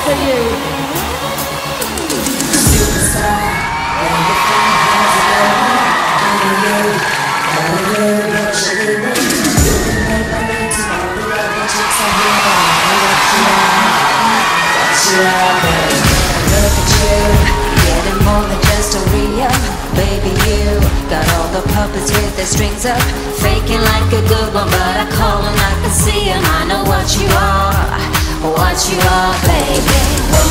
for you. Superstar, when the fun has a moment, I'm a you, what you doing? You can make my way to all the other chicks I hear about. What you are, baby. Look at you, getting more than just a Rio. Baby, you got all the puppets with their strings up, faking like a good one, but I call them, I can see them. I know what you are, baby.